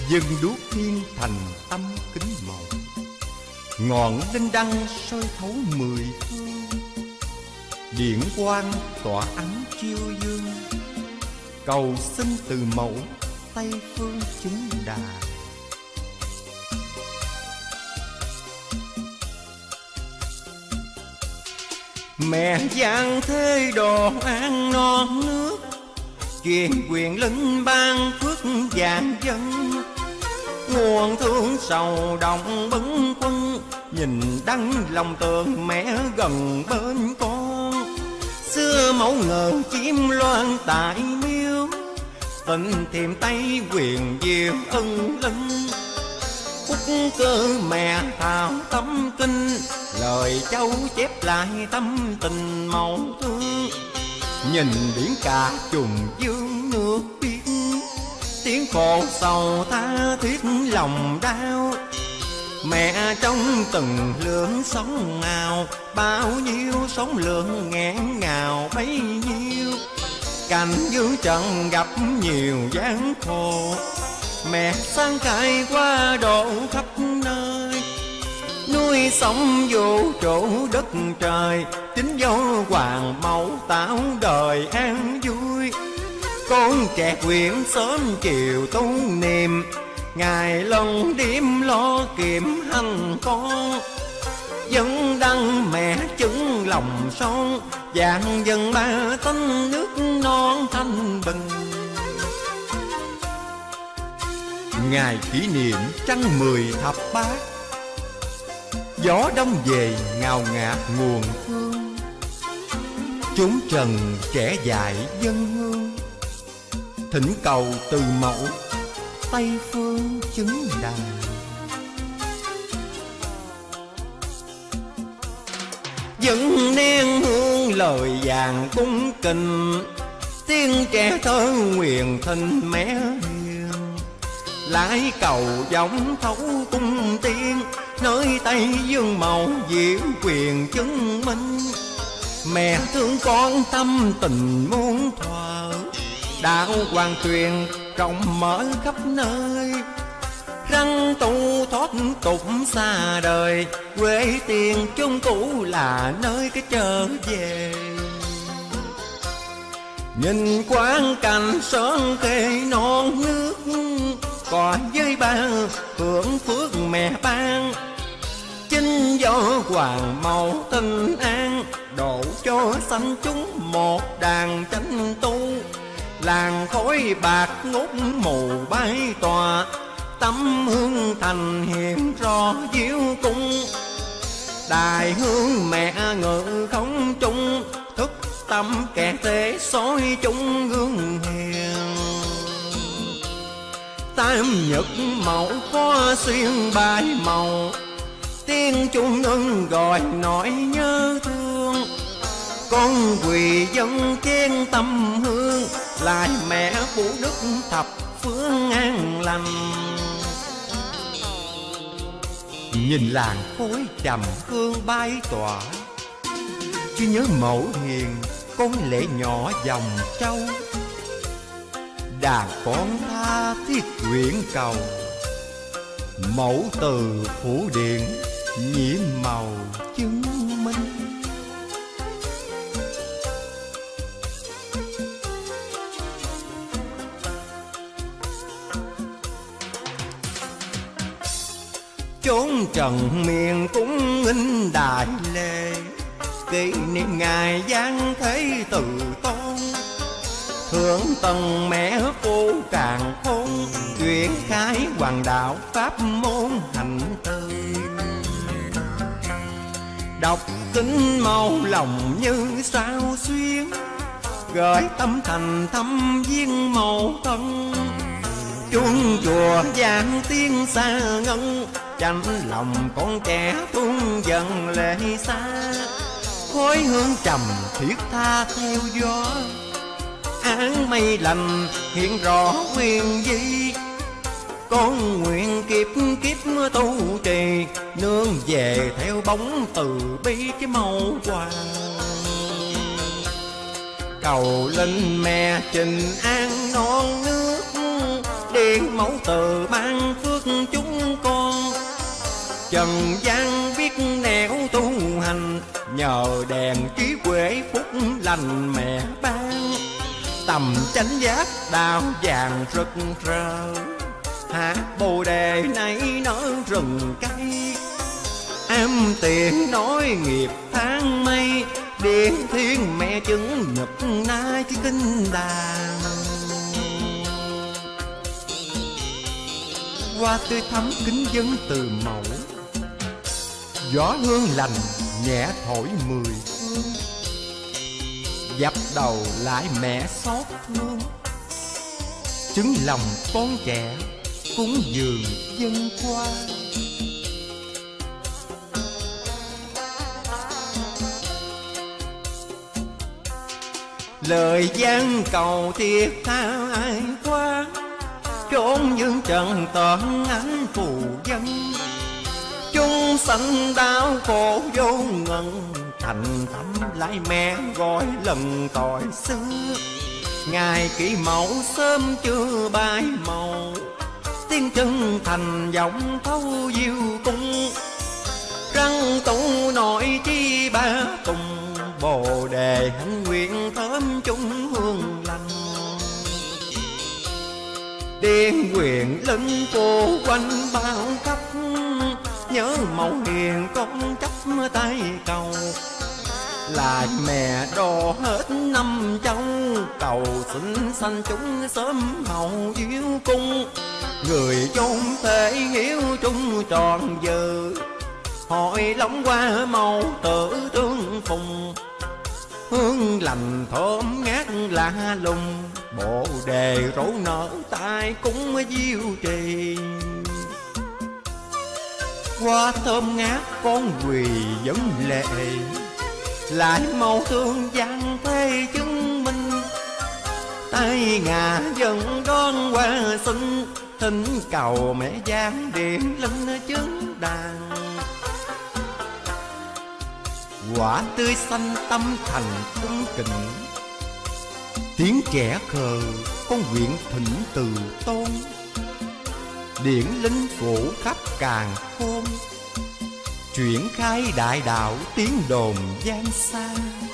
Dân đuốc thiên thành tâm kính màu, ngọn linh đăng soi thấu mười phương. Điện quang tỏa ánh chiêu dương, cầu xin từ mẫu Tây phương chứng đà. Mẹ giang thế đồ an non nước, truyền quyền linh ban phước vạn dân. Nguồn thương sầu động bấn quân, nhìn đắng lòng tường mẹ gần bên con. Xưa mẫu ngờ chim loan tại miếu, tình tìm tay quyền diệu ân linh. Phúc cơ mẹ thảo tâm kinh, lời cháu chép lại tâm tình mẫu thương. Nhìn biển cả trùng dương nước biếc, tiếng khổ sầu tha thiết lòng đau. Mẹ trong từng lượng sóng ngào, bao nhiêu sóng lượng nghẹn ngào bấy nhiêu. Cảnh dương trần gặp nhiều gian khổ, mẹ sang cải qua độ khắp nơi. Nuôi sống vũ trụ đất trời, chính do hoàng mẫu tạo đời an vui. Con trẻ quyện sớm chiều tu niệm, ngày lần đêm lo kiệm hành con. Dân đăng mẹ chứng lòng son, vạn dân ba tánh nước non thanh bình. Ngày kỷ niệm trăng 10 thập bát, gió đông về ngào ngạt nguồn thương. Chúng trần trẻ dại dân hương, thỉnh cầu từ mẫu Tây phương chứng đà. Dân nén hương lời vàng cung kính, tiếng trẻ thơ nguyện thinh mẹ hiền. Lại cầu giọng thấu cung tiên, nơi Tây dương màu diệu quyền chứng minh. Mẹ thương con tâm tình muôn thuở, đạo hoàng truyền rộng mở khắp nơi. Răng tu thoát tục xa đời, quê tiền chung cũ là nơi cái trở về. Nhìn quán cảnh sơn khê non nước, cỏ với ba hưởng phước mẹ ban. Chính do hoàng mẫu tình an, độ cho sanh chúng một đàn chánh tu. Làng khói bạc ngút mù bay tỏa, tấm hương thành hiện rõ diệu cung. Đài hương mẹ ngự không trung, thức tâm kẻ thế soi chung gương hiền. Tam nhật mẫu có xuyên bài màu, tiếng chuông ngân gọi nỗi nhớ thương. Con quỳ dân khen tâm hương, lại mẹ phụ đức thập phương an lành. Nhìn làng khói trầm hương bay tỏa, chứ nhớ mẫu hiền con lệ nhỏ dòng trâu. Đàn con tha thiết nguyện cầu, mẫu từ phủ điện nhiễm màu chứng minh. Chốn trần miền cũng in đại lễ, kỷ niệm ngày giáng thế từ tôn. Thượng tầng mẹ cô càng khôn, chuyển khai hoàng đạo pháp môn hành tư. Đọc kinh màu lòng như sao xuyên, gửi tâm thành thăm viên màu thân. Chuông chùa vang tiếng xa ngân, chạnh lòng con trẻ tuôn dần lệ xa. Khói hương trầm thiết tha theo gió, áng mây lành hiện rõ quyền di. Con nguyện kiếp kiếp tu trì, nương về theo bóng từ bi cái màu hoàng. Cầu linh mẹ trình an non nước, Điện mẫu từ ban phước chúng con. Trần gian biết nẻo tu hành, nhờ đèn trí huệ phúc lành mẹ ban. Tầm chánh giác đạo vàng rực rỡ, hạt bồ đề nay nở rừng cây. Em tiền nói nghiệp tháng mây, điện thiên mẹ chứng nhật nay cái kinh đàn. Hoa tươi thắm kính dân từ mẫu, gió hương lành nhẹ thổi mười phương. Dập đầu lại mẹ xót thương, chứng lòng con trẻ cúng dường dân qua. Lời gian cầu thiệt tha ai qua, chốn dương trần tận ánh phù dân. Chúng sanh đau khổ vô ngần, thành tâm lại mẹ gọi lần tội xưa. Ngài kỷ mẫu sớm chưa bay màu, tiếng chân thành giọng thấu diêu cung. Răng tụ nội chi ba tùng, bồ đề hạnh nguyện thơm chung hương lành. Điên quyền linh cô quanh bao khắp, nhớ mẫu hiền con chấp tay cầu. Là mẹ đo hết năm châu, cầu xin sanh chúng sớm hậu diêu cung. Người chốn thể hiếu trung tròn giờ, hội lóng qua màu tự tương phùng. Hương lành thơm ngát lạ lùng, bồ đề rỗ nở tai cúng diêu trì. Hoa thơm ngát con quỳ vấn lệ, lại màu thương gian thế chứng minh. Tay ngà dần đón hoa sinh, thỉnh cầu mẹ giáng điện linh chứng đàn. Quả tươi xanh tâm thành cung kính, tiếng trẻ khờ con nguyện thỉnh từ tôn. Điển linh phủ khắp càn khôn, chuyển khai đại đạo tiếng đồn gian xa.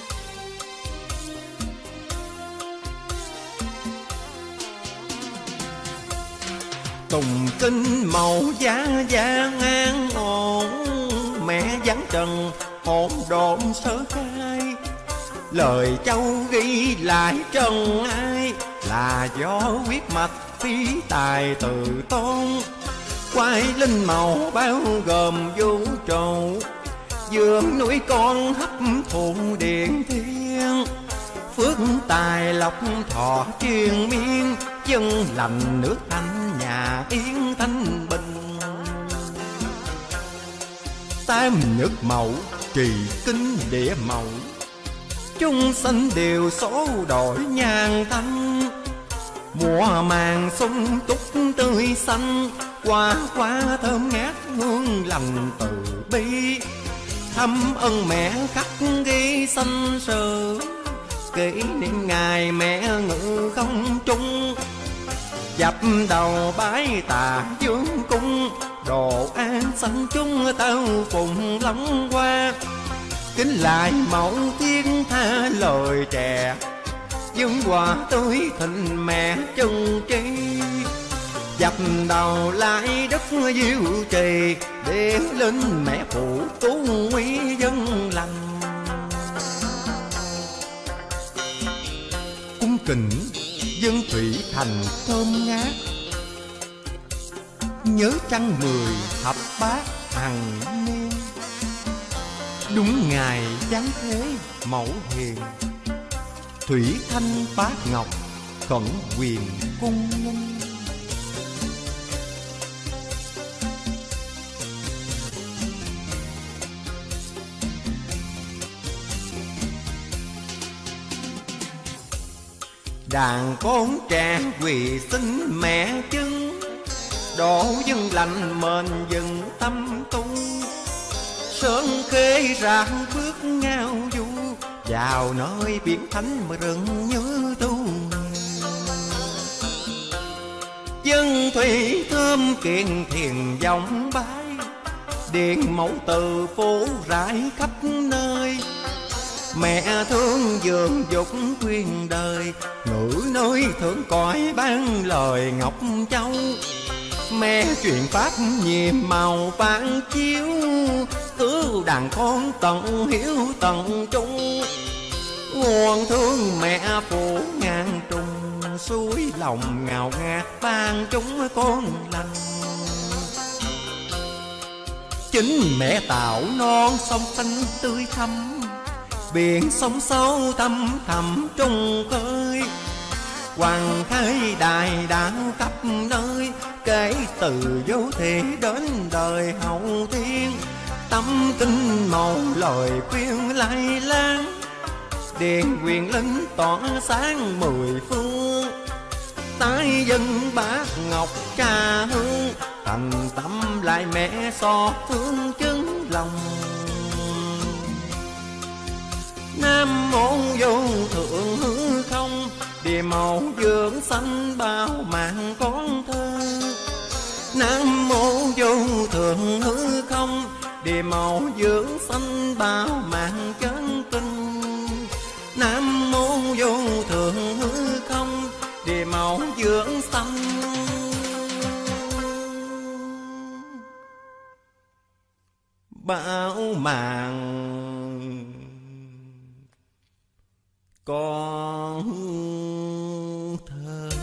Tùng kinh màu giá gian an ổn, mẹ vắng trần hỗn độn sơ khai. Lời châu ghi lại trần ai, là do huyết mạch phi tài từ tôn. Quay linh màu bao gồm vũ trụ, dương núi con hấp thụ điện thiên. Phước tài lộc thọ triền miên, dân lành nước Anh nhà yên thanh bình. Tam nhật mậu trì kinh địa mậu, chúng sanh đều số đổi nhàn thanh. Mùa màng sung túc tươi xanh, hoa hoa thơm ngát hương lành từ bi. Thăm ơn mẹ khắc ghi sanh sự, kỷ niệm ngày mẹ ngự không trung. Dập đầu bái tạ dương cung, đồ an sanh chúng tao phụng lóng qua. Kính lại mẫu thiên tha lời trẻ, dương hòa tươi thịnh mẹ chân tri. Dập đầu lại đất diêu trì, điện lên mẹ phụ tú quý dân lành. Cung kính dân thủy thành thơm ngát, nhớ trăng 10 thập bát hằng niên. Đúng ngày giáng thế mẫu hiền, thủy thanh bát ngọc khẩn quyền cung nghênh. Đàn con trẻ quỳ xin mẹ chứng, độ dân lành mền dừng tâm tu. Sơn khê rạng bước ngao du, vào nơi biển thánh mà rừng nhớ tu. Dân thủy thơm kiện thiền dòng bái, điện mẫu từ phố rải khắp nơi. Mẹ thương dường dục khuyên đời, ngữ nơi thượng cõi ban lời ngọc châu. Mẹ truyền pháp nhiệm màu ban chiếu, cứu đàn con tận hiếu tận trung. Nguồn thương mẹ phủ ngàn trùng, suối lòng ngào ngạt ban chúng con lành. Chính mẹ tạo non sông xanh tươi thắm, biển sông sâu thăm thẳm trung khơi. Hoàng khai đại đạo khắp nơi, kể từ vô thị đến đời hậu thiên. Tâm kinh một lời khuyên lai lan, điện quyền linh tỏa sáng mười phương. Tái dân bát ngọc trà hương, thành tâm lại mẹ xót thương chứng lòng. Nam mô vô thượng hư không, địa mẫu dưỡng sanh bao mạng con thơ. Nam mô vô thượng hư không, địa mẫu dưỡng sanh bao mạng chân tinh. Nam mô vô thượng hư không, địa mẫu dưỡng sanh bao mạng con thơ.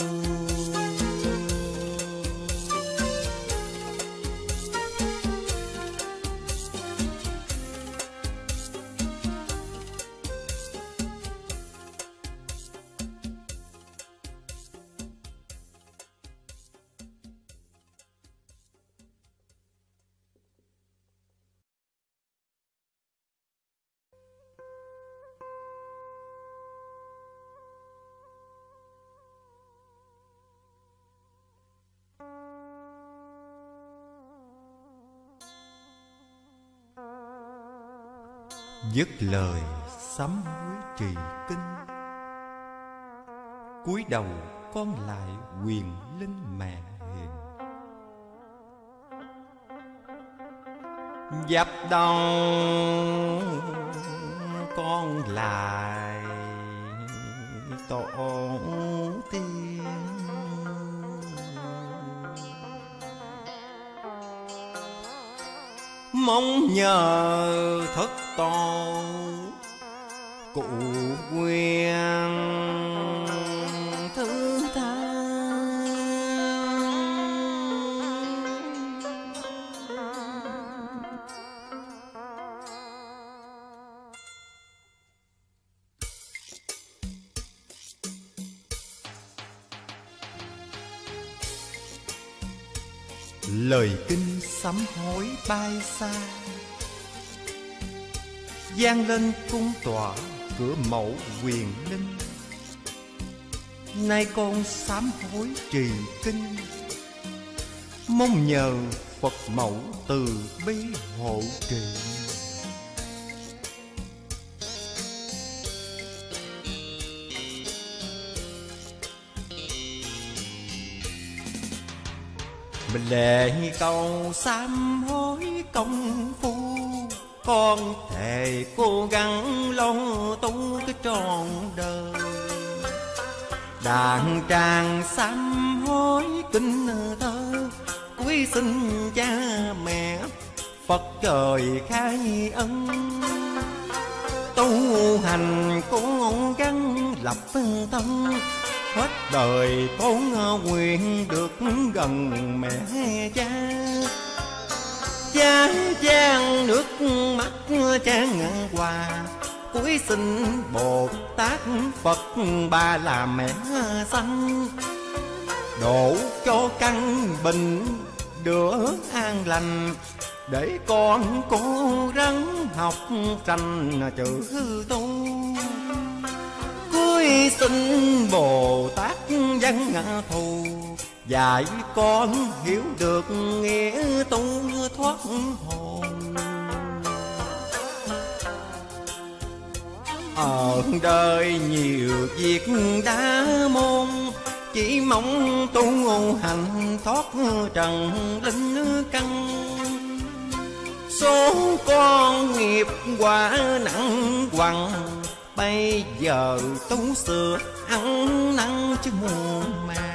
Dứt lời sám hối trì kinh, cúi đầu con lại quyền linh mẹ hiền. Dập đầu con lại tổ tiên. Mong nhờ thất tổ cụ quyền thứ tha. Lời kinh sám hối bay xa, vang lên cung tọa cửa mẫu quyền linh. Nay con sám hối trì kinh, mong nhờ Phật mẫu từ bi hộ trì. Mình lệ cầu sám hối công phu, con thề cố gắng lo tu cái trọn đời. Đàn tràng sám hối kinh thơ, cúi xin cha mẹ Phật trời khai ân. Tu hành cố gắng lập tâm, hết đời con nguyện được gần mẹ cha. Cha chan nước mắt chan hòa, cúi xin Bồ Tát Phật Ba là mẹ sanh. Độ cho căn bệnh đứa an lành, để con cố gắng học trành chữ tu. Cúi xin Bồ Tát văn thù, dạy con hiểu được nghĩa tu thoát hồn. Ở đời nhiều việc đã môn, chỉ mong tu hành thoát trần linh căn. Số con nghiệp quả nặng quặng, bây giờ tu sửa ăn năn chứ muôn mà.